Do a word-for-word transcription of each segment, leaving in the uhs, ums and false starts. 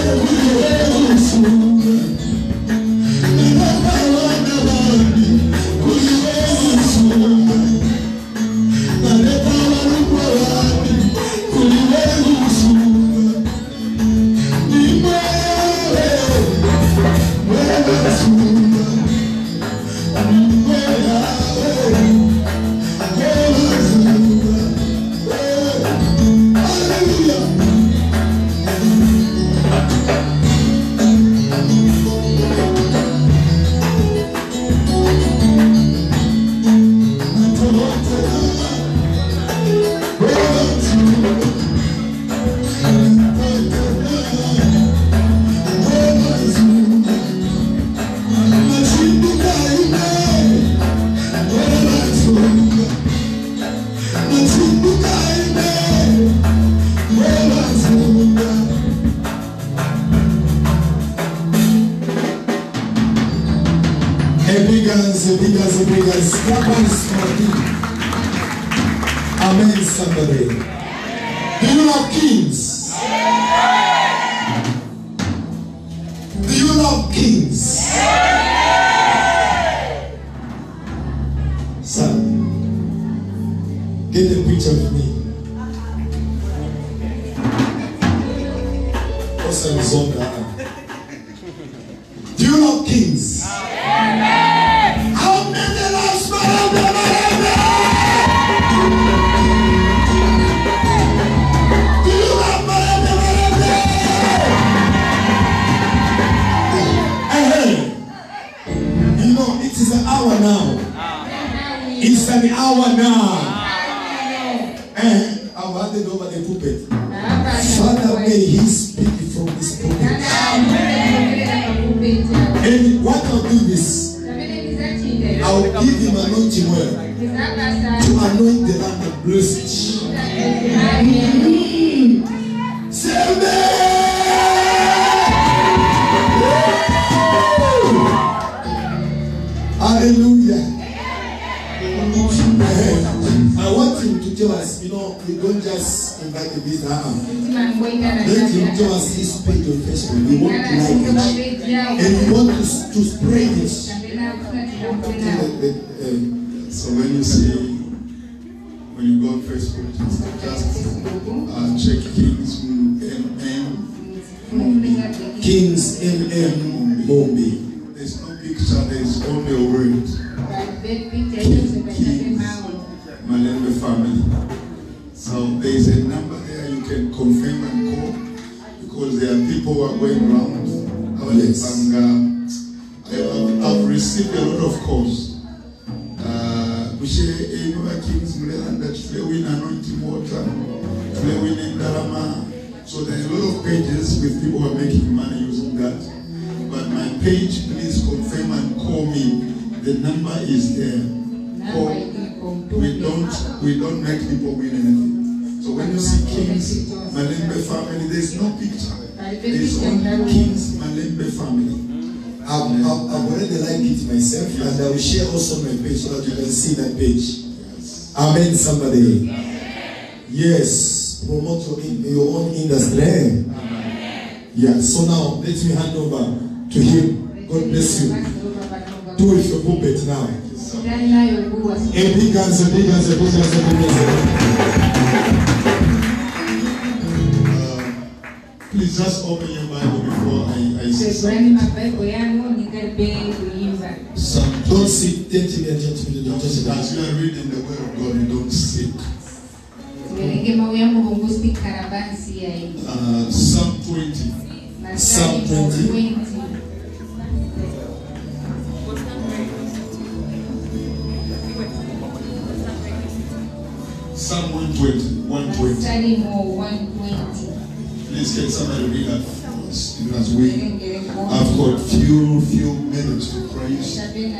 Amen, somebody. Do you love kings? Do you love kings? Son, get a picture of me. Awesome Zonda. Do you love kings? How many loves it is an hour now. It's an hour now. And I've handed over the pulpit. Father, may He speak from His pulpit. And what I'll do this, I'll give Him anointing word to anoint the land and bless it. Say amen. Hallelujah. I want him to tell us, you know, we don't just invite the visitor. Let him tell us his page on Facebook. We want to like it. And we want to, to spread it. So when you see, when you go on Facebook, just uh, check Kings M M. Kings M M Mombi. There's no picture, there's only a word. Kings Malembe family. So there's a number there you can confirm and call, because there are people who are going around. Yes. And, uh, I've, I've received a lot of calls. We share Kings Mleland that we win anointing water, we win in Darama. So there are a lot of pages with people who are making money using that. But my page, please confirm and call me. The number is there. Call. We don't, we don't make people win anything. So when you see Kings Malembe family, there's no picture. There's only Kings Malembe family. I've, I've, I've already liked it myself, yes. And I will share also my page so that you can see that page. Yes. Amen, somebody. Yes, promote your, in, your own industry. Amen. Yeah, so now let me hand over to him. God bless you. Do it for pulpit now. A big answer, big answer, big answer, big answer. Please just open your Bible before I, I say something. Don't sit, thirty minutes, don't just sit. As you are reading the word of God, you don't sit. Uh, Psalm twenty. Psalm twenty. Psalm one twenty. one twenty. Please can somebody read that for us? Even as we have got few, few minutes to praise.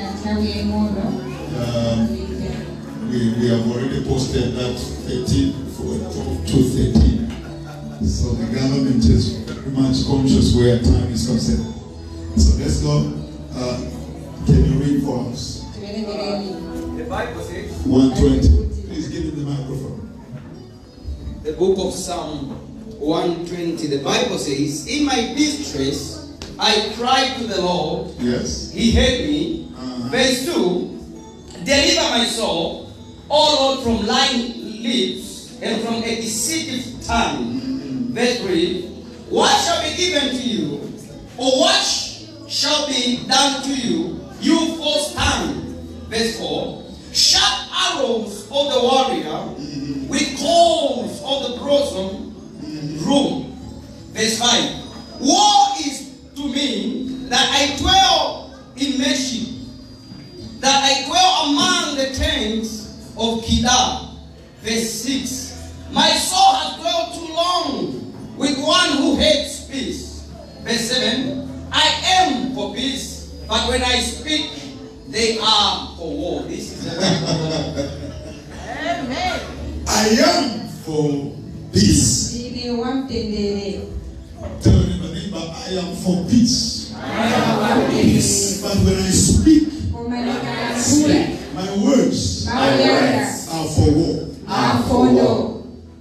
Um, we, we have already posted that thirteen for two thirteen. So the government is very much conscious where time is concerned. So let's go. Uh, can you read for us? The Bible says one twenty. Please give me the microphone. The book of Psalm one twenty, the Bible says, in my distress, I cried to the Lord. Yes. He heard me. Uh-huh. Verse two, deliver my soul, O Lord, from lying lips and from a deceitful tongue. Mm-hmm. Verse three, what shall be given to you, or what shall be done to you, you false tongue? Verse four, sharp arrows of the warrior, Mm-hmm. with coals of the brazen room. Verse five, woe is to me that I dwell in Mesha, that I dwell among the tents of Kedar. Verse six, my soul has dwelt too long with one who hates peace. Verse seven, I am for peace, but when I speak, they are for war. This is the word of the Lord. I am for peace. Ili wamtendele. Tell your neighbor, I am for peace. Peace. But when I speak, Omanikalanguya. my words Mauyanga. are for war. Afondo.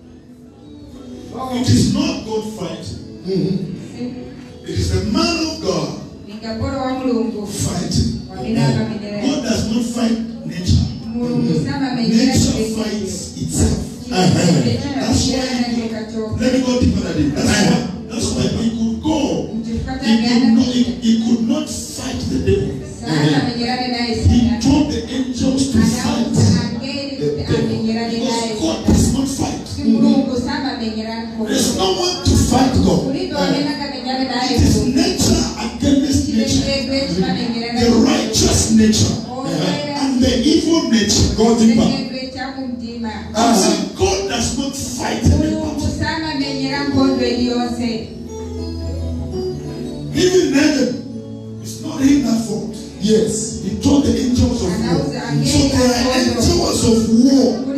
It is not God fighting. It is the man of God Nikaporo wa Mulungu. fighting. Waminaka minere. God does not fight nature. Mulungu sama menjera Nature kile. fights itself. Kile That's kile why. na kikacho. Let me go deeper than it. That's why. That's why he could go. Mjifukata He could gana not. He, kile. he could not fight the devil. Sana menjera naye He sana. told the angels to fight Anauza angeli amenjera naye because God sana. does not fight. Si Mulungu sama menjera nkono. There's no one to fight God. Kulipo wamenaka menjera naye It is sana. nature against nature. The righteous nature and the evil nature. God deeper. I said God does not fight anybody. Even heaven, it's not him that fought. Yes, he told the angels of war. So there are angels of war.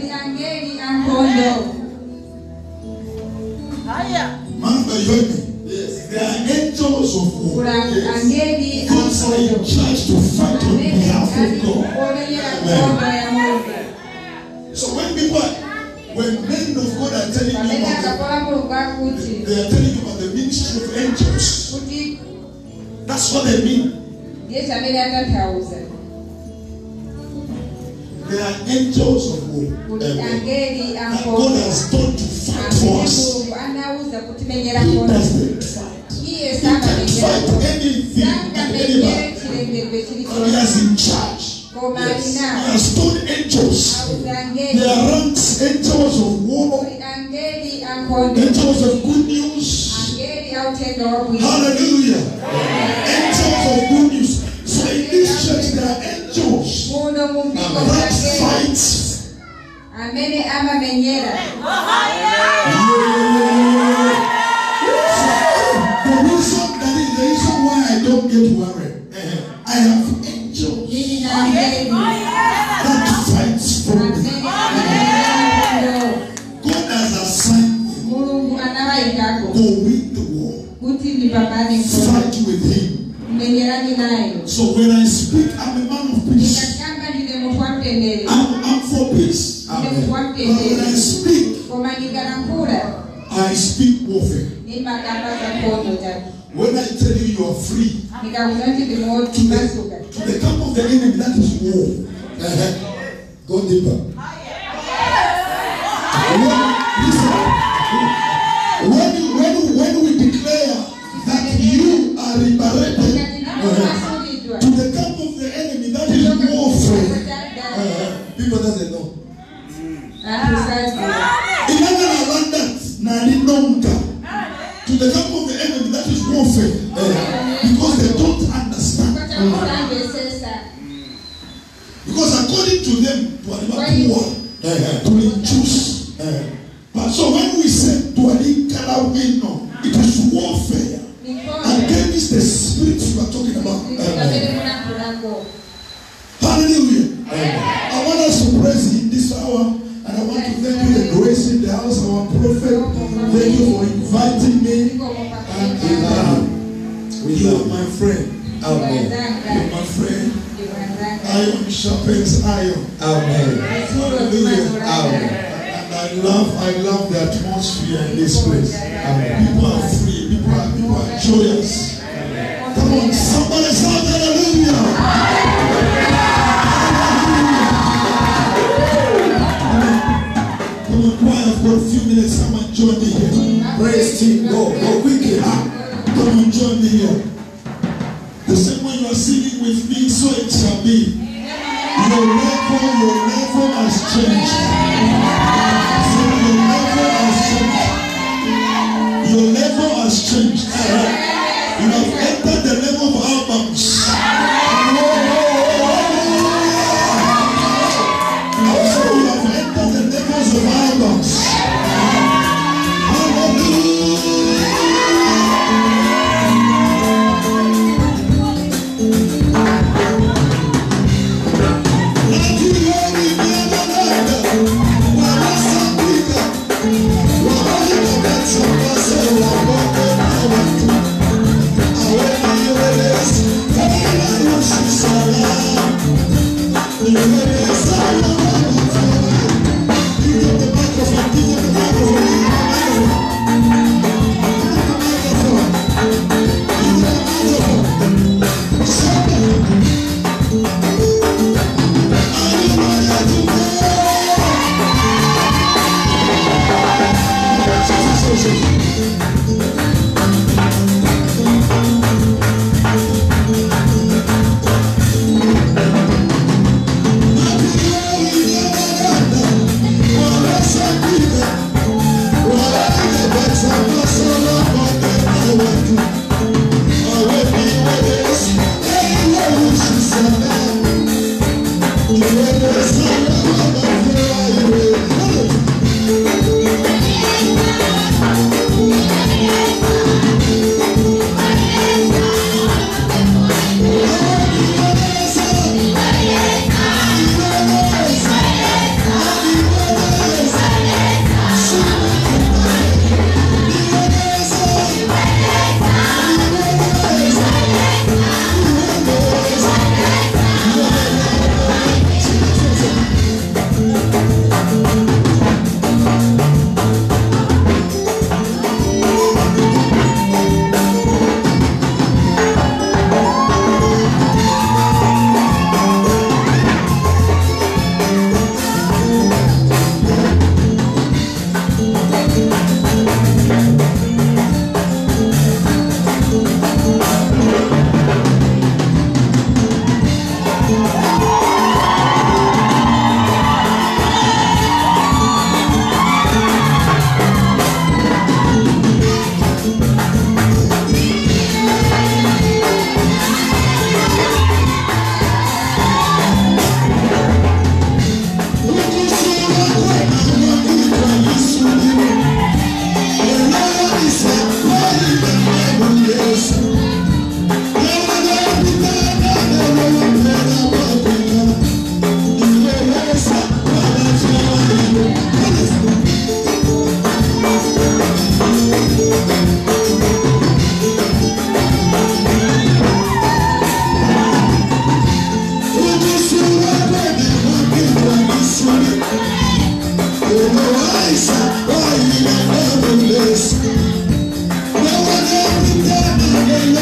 Remember, you heard me? Yes. There are angels of war. Yes. Gods are in charge to fight on behalf of God. Amen. So when people, when men of God are telling you about the, they are telling you about the ministry of angels, that's what they mean. They are angels of war. That God has done to fight for us. He doesn't fight. He can fight anything and anybody. But he is in charge. Yes. He has told angels. They are ranks, angels of war, angels of good news. Hallelujah. Angels of good news. So in this church there are angels that fight. Amene ama menyera. The reason that is the reason why I don't get worried. I have angels that fights for me. God has assigned them. Go win the war. Fight with him. So when I speak, I'm a man of peace. I'm, I'm for peace. Amen. But when I speak, I speak warfare. When I tell you you are free, to the, to the camp of the enemy, that is war. Uh-huh. Go deeper. When, listen, when, when, when we declare that you are liberated uh, to the camp of the enemy, that is warfare. Uh, people doesn't know. To the camp of the enemy, that is warfare. Uh, because they don't understand. Because according to them, to uh, to reduce. Uh, but so when we say to it is warfare against the spirits we are talking about. Uh, hallelujah. Uh, I want us to praise him this hour. And I want to thank you, the grace in the house of our prophet. Thank you for inviting me. And uh, you are my friend. Amen. You are my friend. Iron sharpens iron. Amen. Hallelujah. Amen. And I I love, I love the atmosphere in this place. People are free. People are, people are joyous. Come on, somebody shout hallelujah. Come on, choir, for a few minutes. Come on, join me here. Praise team, go, go quickly. Huh? Come on, join me here. The same way you are singing with me, so it shall be. Your level, your level has changed. So your level has changed. Your level has changed. You have entered the level of albums. So you have entered the levels of albums. No one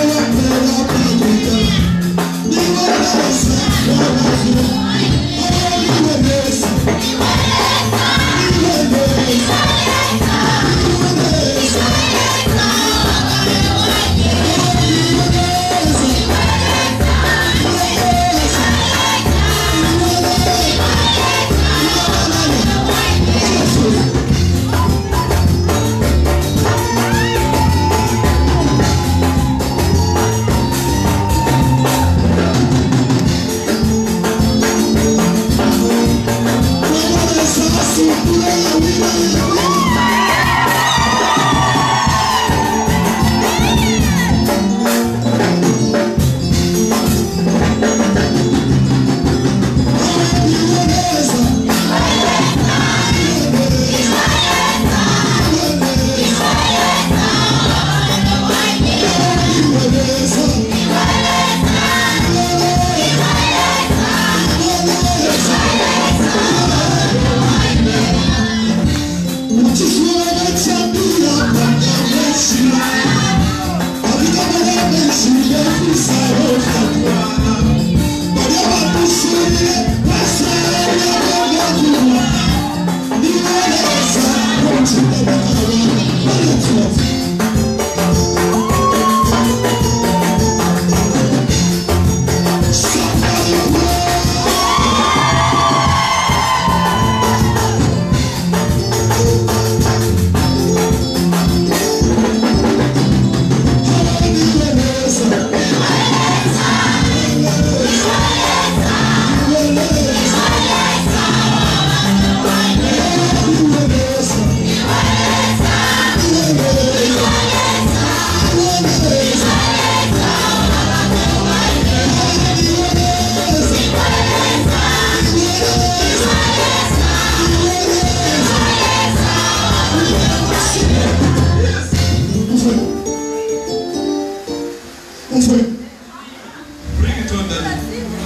Bring it on that.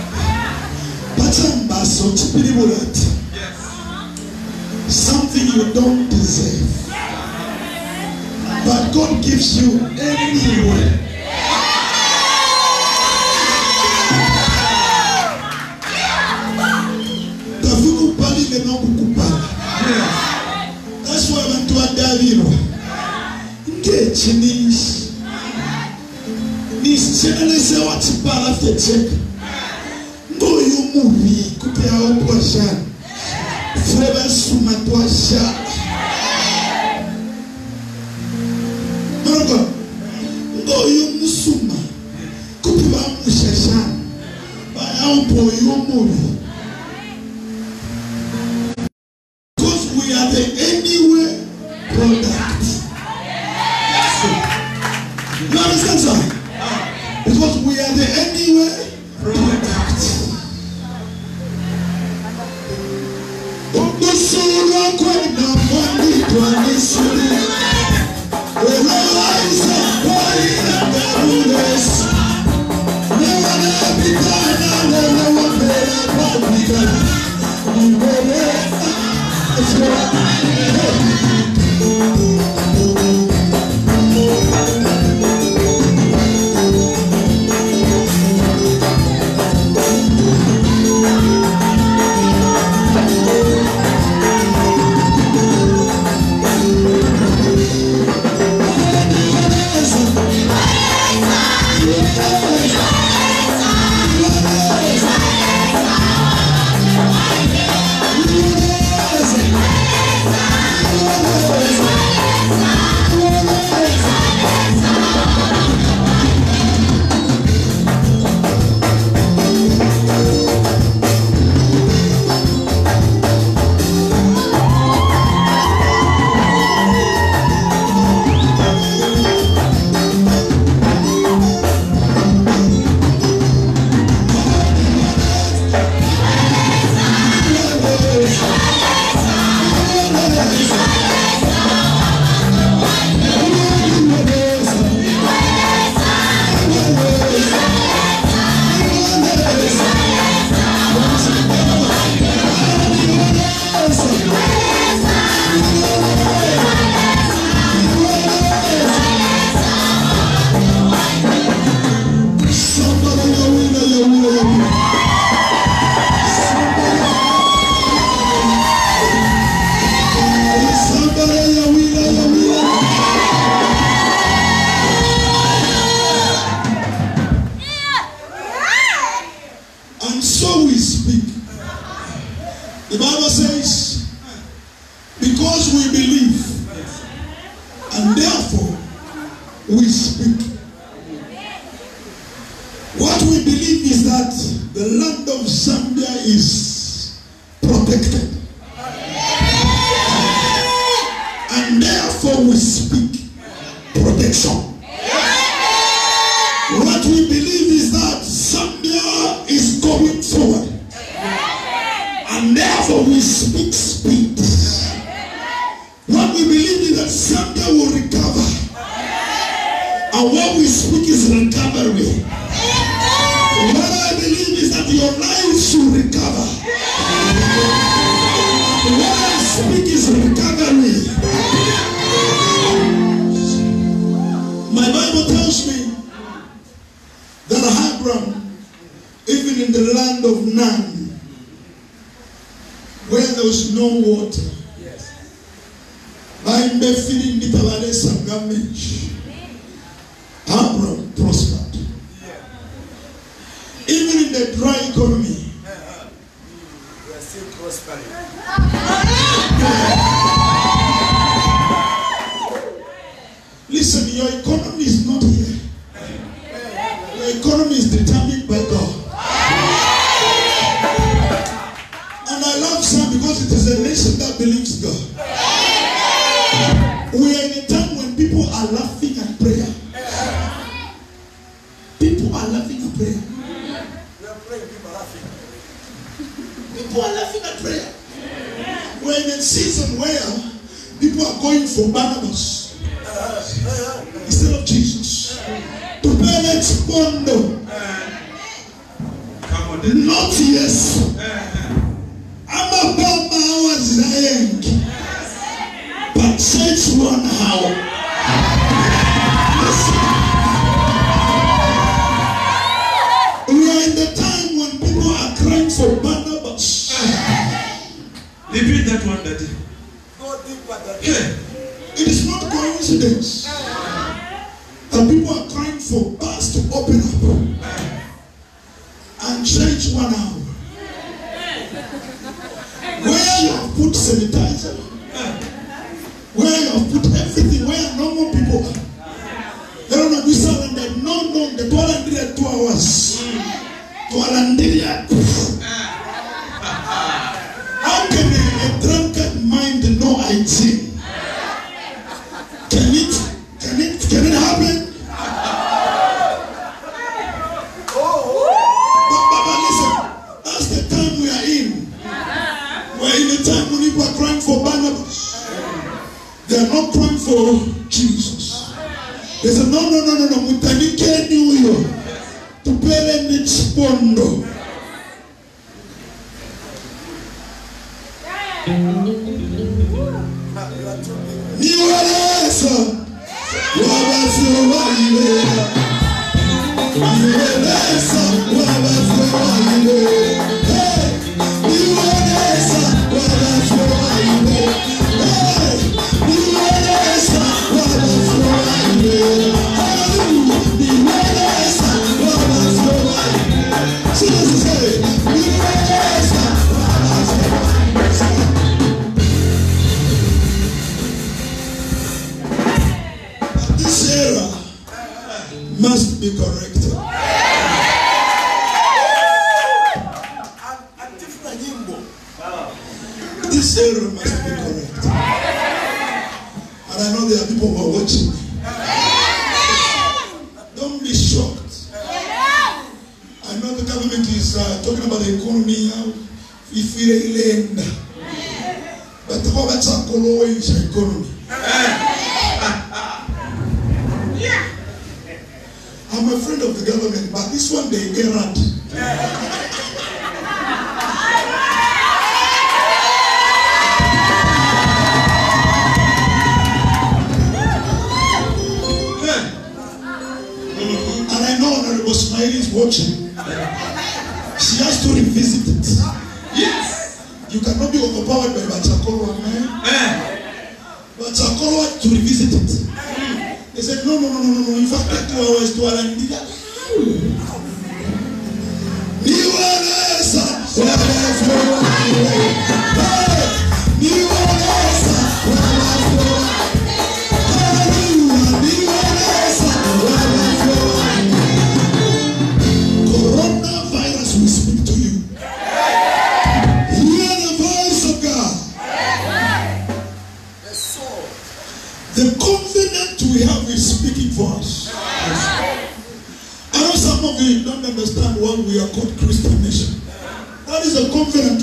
Pachambaso chipiribulati. Something you don't deserve. But God gives you anyway. That's why I went to Adavino. Get your knees. Knees, generally what you part of the check. Go you movie, coupe out poisson. Forever suma to a shot. Go you musuma. Coupe out mushashan. By our boy you movie. We are the anyway product. You understand, sir? Because we are the anyway product. Okusura kwenda mwani twanisuri. Realize why the darkness. Never let me die, never let me die. Never people are going for Barnabas instead of Jesus. tupele chipondo. Not yes. I'm about my hours lying. But church one how. We are in the time when people are crying for Barnabas. Repeat that one, Daddy. Hey, it is not coincidence that people are crying for bars to open up and church one hour. Where you have put sanitizer, where you have put everything, where normal people are. They don't know this and that. No, no, the two hundred two hours. two hundred. How can a, a drunkard mind know I T? Can it, can it, can it happen? But, but, but listen, that's the time we are in. We're in the time when people are crying for Barnabas. They are not crying for Jesus. They say, no, no, no, no, no, mutanike niyo. Tupele nichipondo. Niweleza wabafyo walilea. Niweleza wabafyo walilea. Hey, niweleza wabafyo walilea. Hey, niweleza wabafyo walilea. Hallelujah, niweleza wabafyo walilea. So this is it. Niweleza wabafyo walilea. This era must be corrected. This era must be corrected. And I know there are people who are watching me. Don't be shocked. I know the government is uh, talking about the economy now. If we land, but how about the economy? I'm a friend of the government, but this one they erred. And I know Honorable Smiley is watching. She has to revisit it. Yes. You cannot be overpowered by Bachakolo, man. Bachakolo had to revisit it. They said, no, no, no, no, no, in fact, that two hours to Alandiga. Niweleza, wabafyo walilea. Niweleza, wabafyo walilea. Hallelujah, niweleza, wabafyo walilea. Coronavirus will speak to you. Hear the voice of God. The covenant we have is speaking for us. I know some of you don't understand why we are called Christian nation. That is a covenant.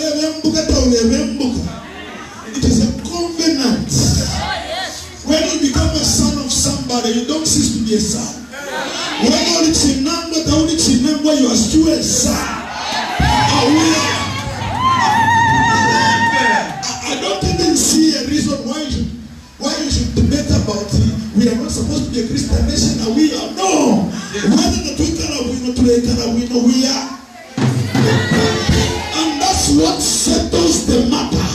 It is a covenant. When you become a son of somebody, you don't cease to be a son. When it's in number, you are still a son. I don't even see a reason why you should Why you should debate about it? We are not supposed to be a Christian nation, and we are. No! Whether the Twitter or we not we know we are. And that's what settles the matter.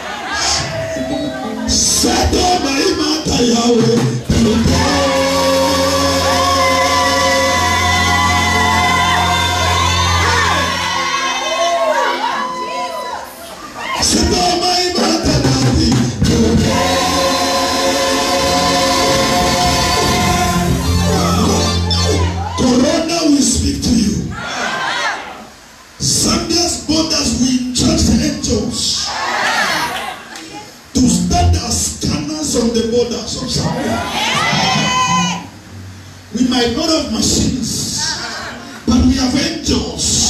Settle my matter, Yahweh. Settle my matter, Daddy. Corona will speak to you. Sunday's borders will trust angels to stand as scanners on the borders of Zambia. We might not have machines, but we have angels.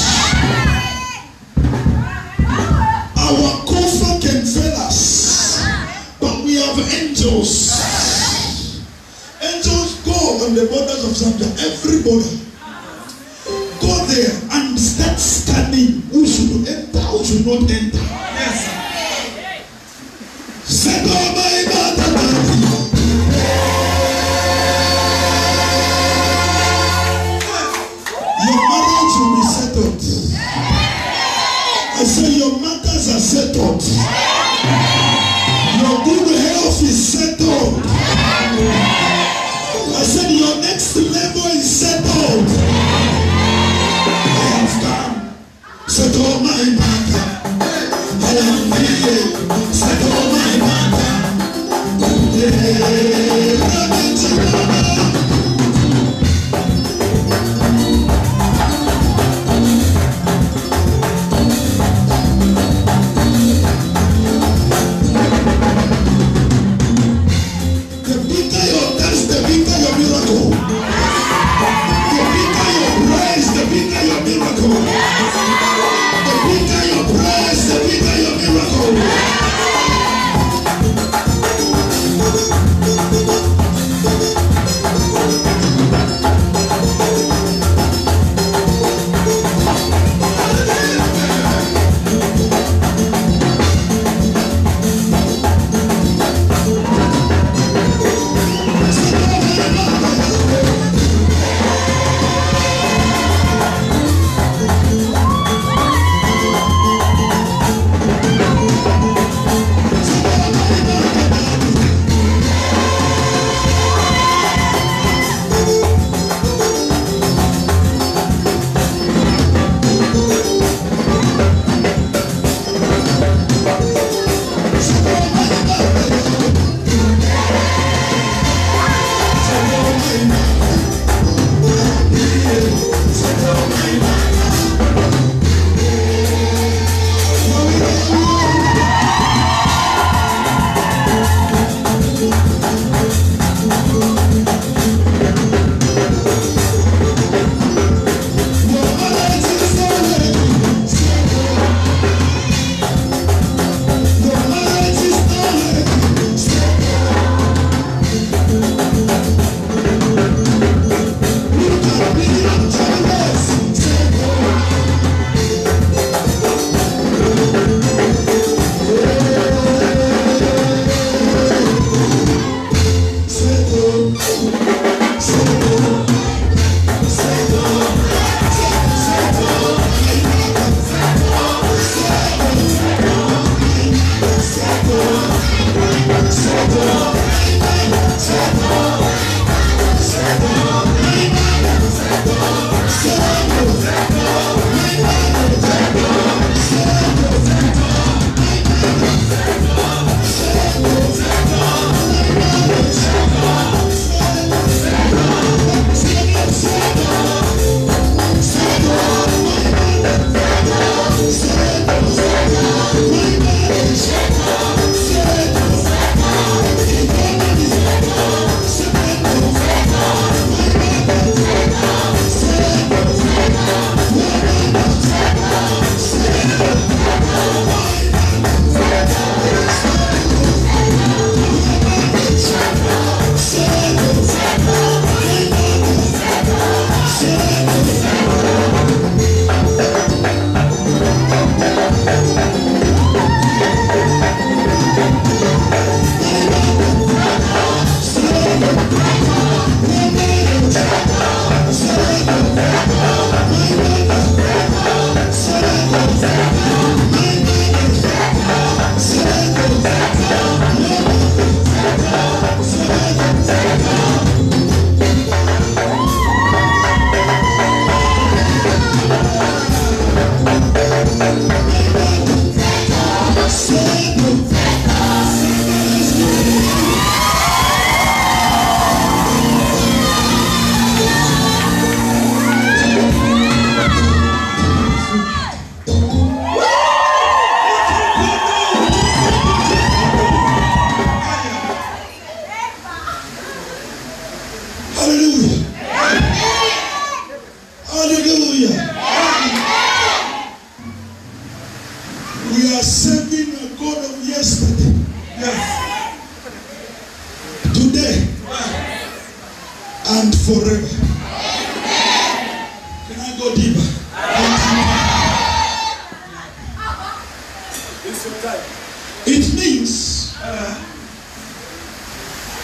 Our kofar can fail us, but we have angels. Angels go on the borders of of Zambia, everybody go there and start scanning who should enter, who should not enter. Yes. Settle my matter. Your marriage will be settled. I say your matters are settled. Your good health is settled. I said your next level is settled. I have come. Settle my matter. I am here. Settle my matter.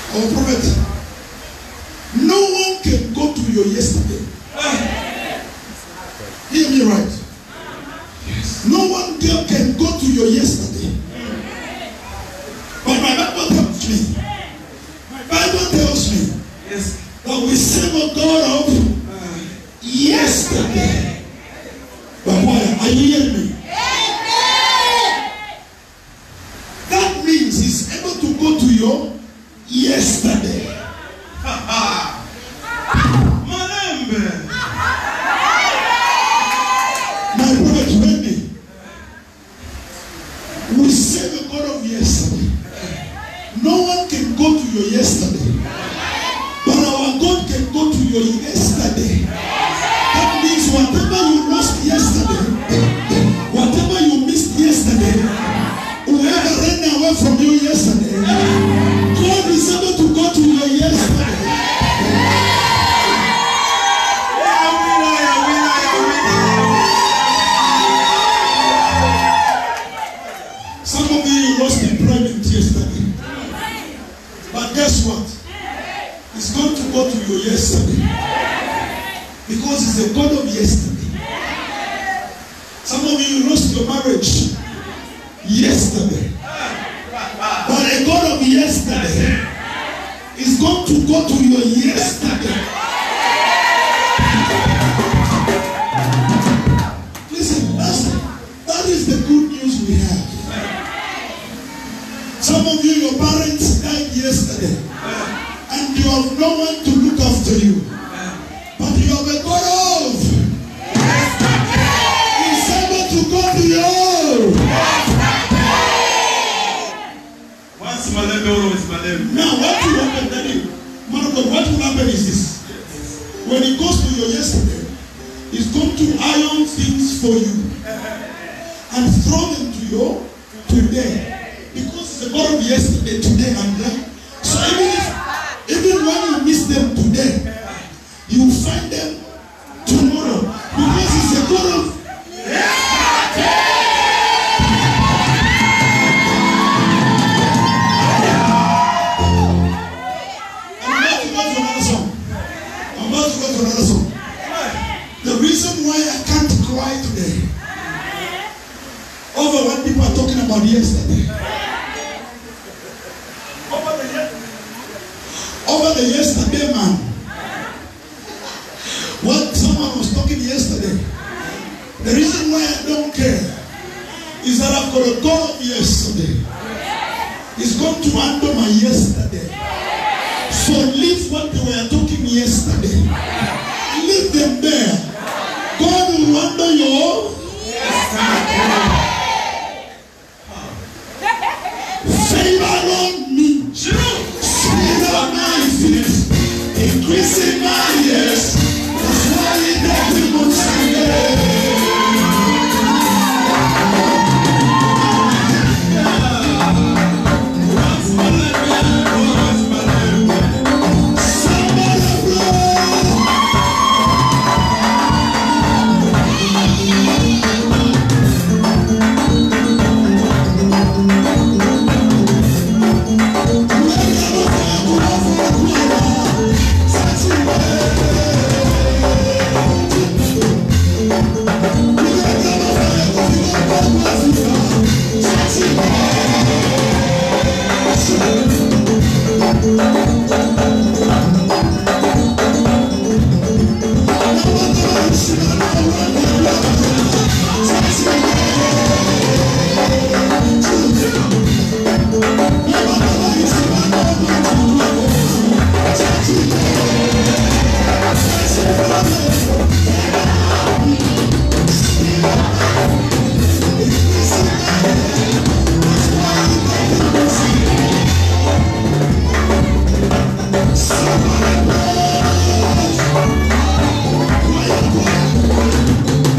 Our prophet. No one can go to your yesterday. Hear me right. Yes. No one girl can go to your yesterday. But my Bible tells me. My Bible tells me. Yes. That we serve a God of yesterday. But why? Are you hearing me? That means he's able to go to your yesterday. My brother, hear me. We serve a God of yesterday. No one can go to your yesterday. But our God can go to your yesterday. That means whatever you lost yesterday, whatever you missed yesterday, whoever ran away from you yesterday, God is able to go to your yesterday. Some of you lost employment yesterday. But guess what? He's going to go to your yesterday. Because he's a God of yesterday. Some of you lost your marriage yesterday. But a God of yesterday is going to go to your yesterday. Listen, that's, that is the good news we have. Some of you, your parents died yesterday. And you have no one to look after you. But you have a God of. He's able to go to you. Once Malembe, always Malembe. Now what will happen, Daddy? Man of God, what will happen is this. When he goes to your yesterday, he's going to iron things for you. And throw them to your today. Because it's a God of yesterday, today, and then. So even if Even when you miss them today, you will find them tomorrow. Because it's a God of I'm about to go to another song. I'm about to go to another song. The reason why I can't cry today over what people are talking about yesterday. Over the yesterday man. What someone was talking yesterday. The reason why I don't care is that I've got a God of yesterday. He's going to handle my yesterday. So leave what they were talking yesterday. Leave them there. God will handle your yesterday. Favor on me. On my feet, increasing my years. That's why it never wants to get. Somebody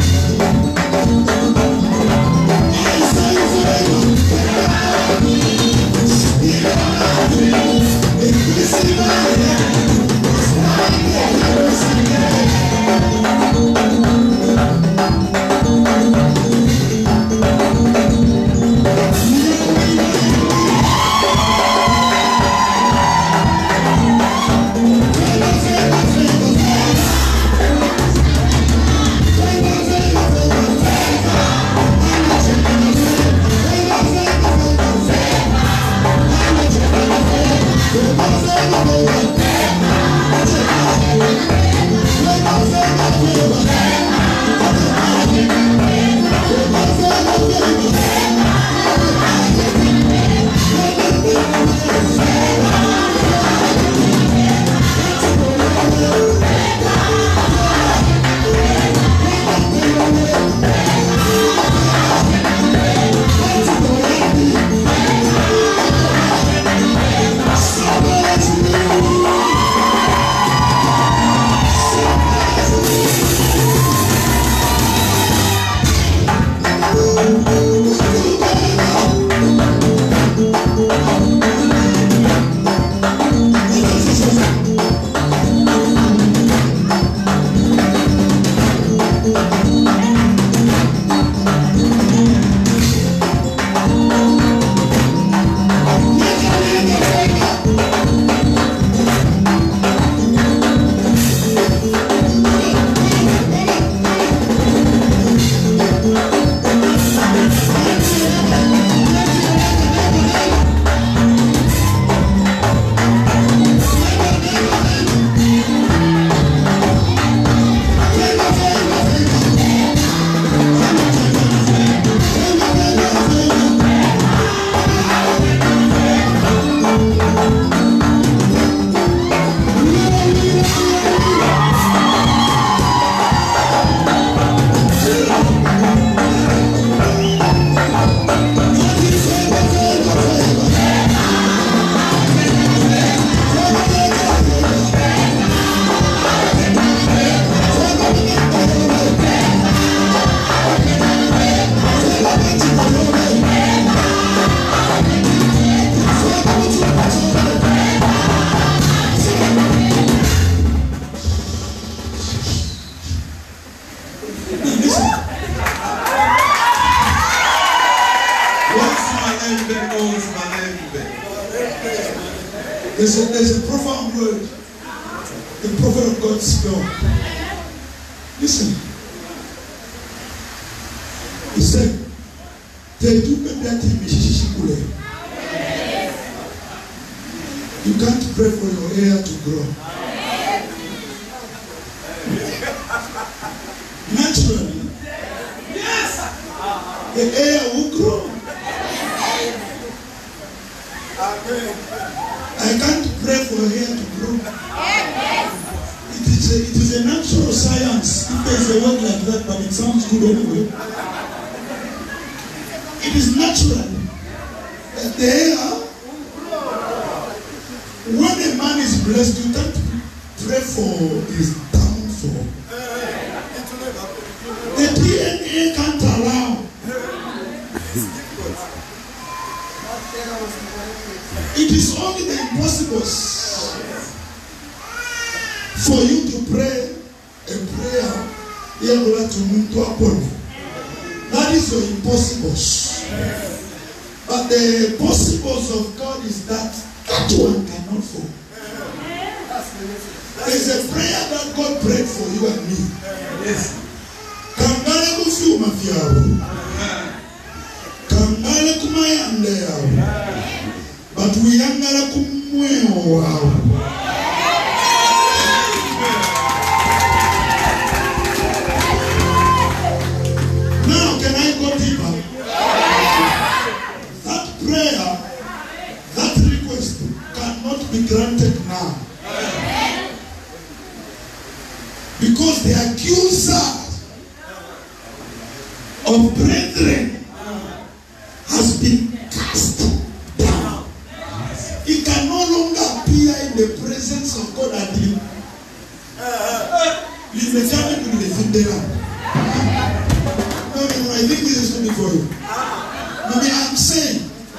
There's a, there's a profound word. The prophet of God spoke. Listen. He said, you can't pray for your hair to grow. Naturally, yes, the hair will grow. I can't pray for hair to grow. It is a, it is a natural science. If there's a word like that, but it sounds good anyway. It is natural that the hair, when a man is blessed, you can't pray for his downfall. The D N A can't allow. It is only the impossibles for you to pray a prayer. That is your impossibles. But the possibles of God is that that one cannot fall. There is a prayer that God prayed for you and me. Kangale kufuma fiyawo. Kangale kumayande yawo. But we yangala kumweo wawo. Now can I go deeper? That prayer, that request cannot be granted now. Because the accuser of brethren has been cast down. He can no longer appear in the presence of God and him. No, no, no, I think this is good for you. Maybe I'm saying,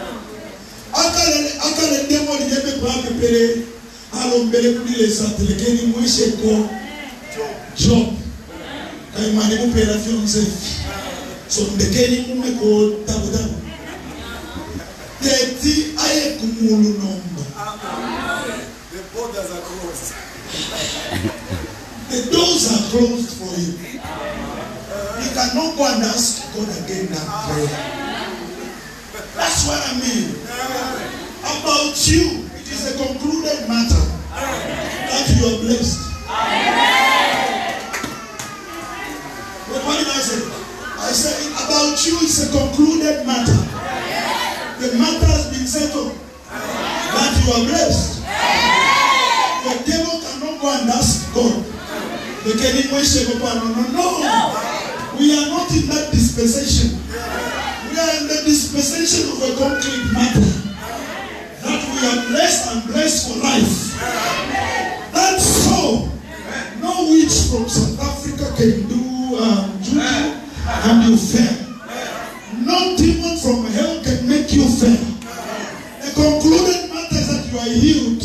akale demo ni yeme kwa pepele, alo mbele kudile satelekeni mwishe ko job. Kaya mani mupela fiance. So mbekeni mume ko tabu tabu. Teti aye kumulu nomba. The borders are closed. The doors are closed for you. You cannot go and ask God again that prayer. That's what I mean. About you, it is a concluded matter that you are blessed. But what did I say? I said about you, it's a concluded matter. The matter has been settled that you are blessed. The devil cannot go and ask God. No, no, no. We are not in that dispensation. We are in the dispensation of a concrete matter. That we are blessed and blessed for life. That's so. No witch from South Africa can do um, juju and you fail. No demon from hell can make you fail. The concluded matter is that you are healed.